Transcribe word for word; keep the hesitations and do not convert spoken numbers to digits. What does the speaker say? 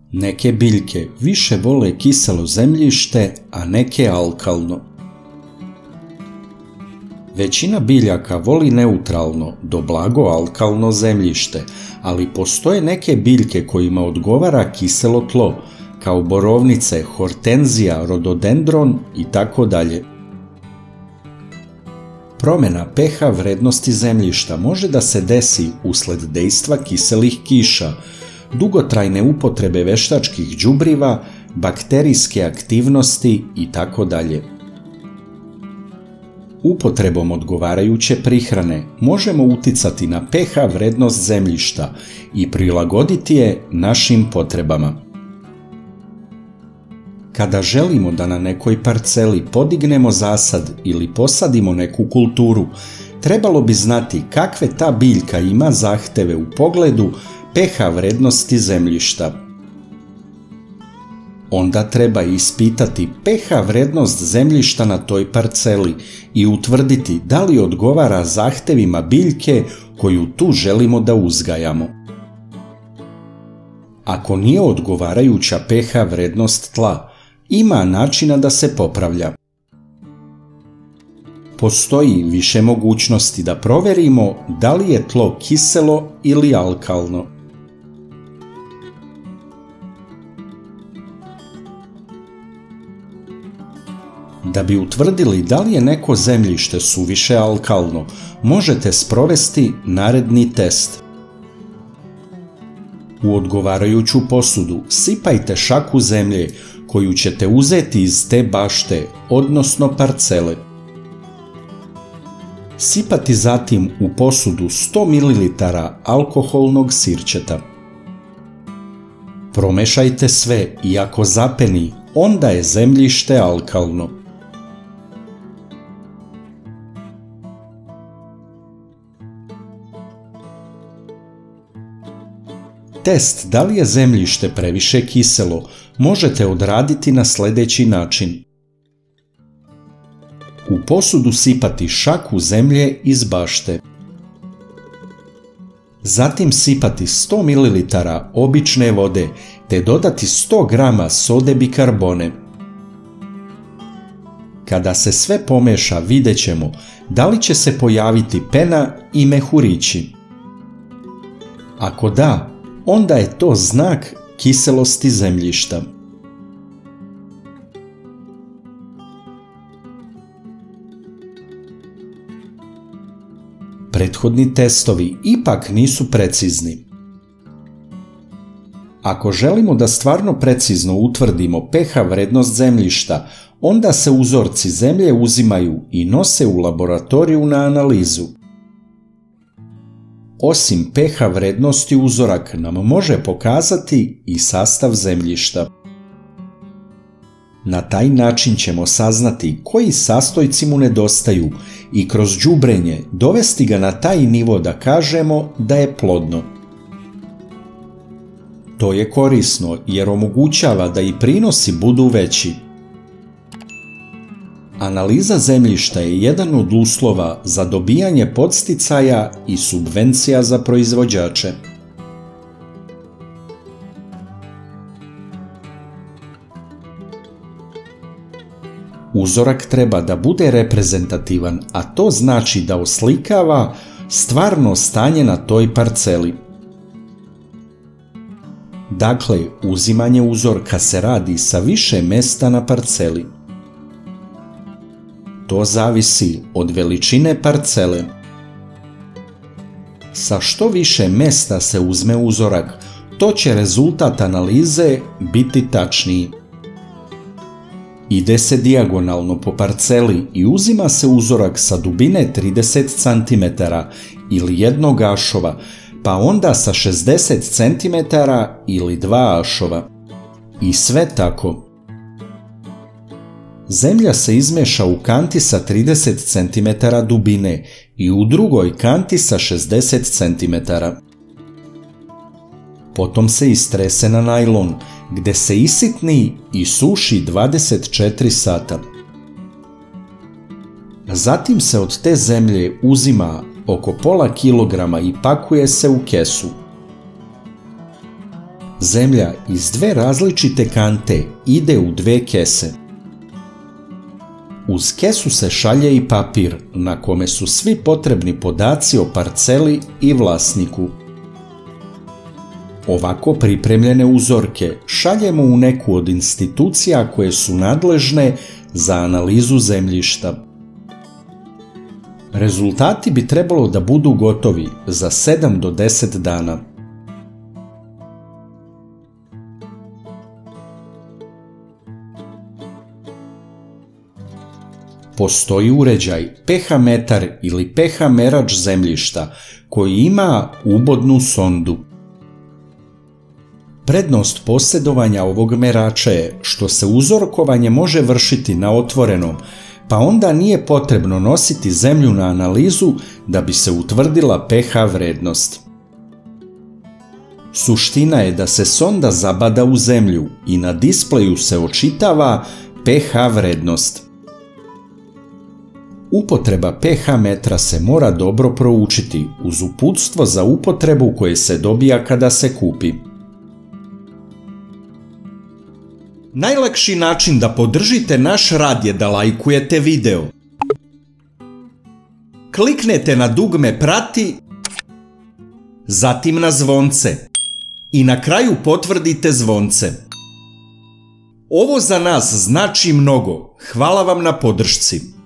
Neke biljke više vole kiselo zemljište, a neke alkalno. Većina biljaka voli neutralno do blago alkalno zemljište, ali postoje neke biljke kojima odgovara kiselo tlo, kao borovnice, hortenzija, rododendron i tako dalje. Promjena pH vrednosti zemljišta može da se desi usled dejstva kiselih kiša, dugotrajne upotrebe veštačkih đubriva, bakterijske aktivnosti i tako dalje. Upotrebom odgovarajuće prihrane možemo uticati na pH vrednost zemljišta i prilagoditi je našim potrebama. Kada želimo da na nekoj parceli podignemo zasad ili posadimo neku kulturu, trebalo bi znati kakve ta biljka ima zahteve u pogledu pH vrednosti zemljišta. Onda treba ispitati pH vrednost zemljišta na toj parceli i utvrditi da li odgovara zahtevima biljke koju tu želimo da uzgajamo. Ako nije odgovarajuća pH vrednost tla, ima načina da se popravlja. Postoji više mogućnosti da proverimo da li je tlo kiselo ili alkalno. Da bi utvrdili da li je neko zemljište suviše alkalno, možete sprovesti naredni test. U odgovarajuću posudu sipajte šaku zemlje koju ćete uzeti iz te bašte, odnosno parcele. Sipati zatim u posudu sto mililitara alkoholnog sirćeta. Promešajte sve i ako zapeni, onda je zemljište alkalno. Test da li je zemljište previše kiselo možete odraditi na sljedeći način. U posudu sipati šaku zemlje iz bašte. Zatim sipati sto mililitara obične vode te dodati sto grama sode bikarbone. Kada se sve pomeša vidjet ćemo da li će se pojaviti pena i mehurići. Ako da, onda je to znak kiselosti zemljišta. Prethodni testovi ipak nisu precizni. Ako želimo da stvarno precizno utvrdimo pH vrednost zemljišta, onda se uzorci zemlje uzimaju i nose u laboratoriju na analizu. Osim pH vrednosti, uzorak nam može pokazati i sastav zemljišta. Na taj način ćemo saznati koji sastojci mu nedostaju i kroz đubrenje dovesti ga na taj nivo da kažemo da je plodno. To je korisno jer omogućava da i prinosi budu veći. Analiza zemljišta je jedan od uslova za dobijanje podsticaja i subvencija za proizvođače. Uzorak treba da bude reprezentativan, a to znači da oslikava stvarno stanje na toj parceli. Dakle, uzimanje uzorka se radi sa više mesta na parceli. To zavisi od veličine parcele. Sa što više mesta se uzme uzorak, to će rezultat analize biti tačniji. Ide se dijagonalno po parceli i uzima se uzorak sa dubine trideset centimetara ili jednog ašova, pa onda sa šezdeset centimetara ili dva ašova. I sve tako. Zemlja se izmeša u kanti sa trideset centimetara dubine i u drugoj kanti sa šezdeset centimetara. Potom se istrese na najlon, gde se isitni i suši dvadeset četiri sata. Zatim se od te zemlje uzima oko pola kilograma i pakuje se u kesu. Zemlja iz dve različite kante ide u dve kese. Uz kesu se šalje i papir na kome su svi potrebni podaci o parceli i vlasniku. Ovako pripremljene uzorke šaljemo u neku od institucija koje su nadležne za analizu zemljišta. Rezultati bi trebalo da budu gotovi za sedam do deset dana. Postoji uređaj pH metar ili pH merač zemljišta koji ima ubodnu sondu. Prednost posjedovanja ovog merača je što se uzorkovanje može vršiti na otvorenom, pa onda nije potrebno nositi zemlju na analizu da bi se utvrdila pH vrednost. Suština je da se sonda zabada u zemlju i na displeju se očitava pH vrednost. Upotreba pH metra se mora dobro proučiti uz uputstvo za upotrebu koje se dobija kada se kupi. Najlakši način da podržite naš rad je da lajkujete video. Kliknete na dugme prati, zatim na zvonce i na kraju potvrdite zvonce. Ovo za nas znači mnogo. Hvala vam na podršci.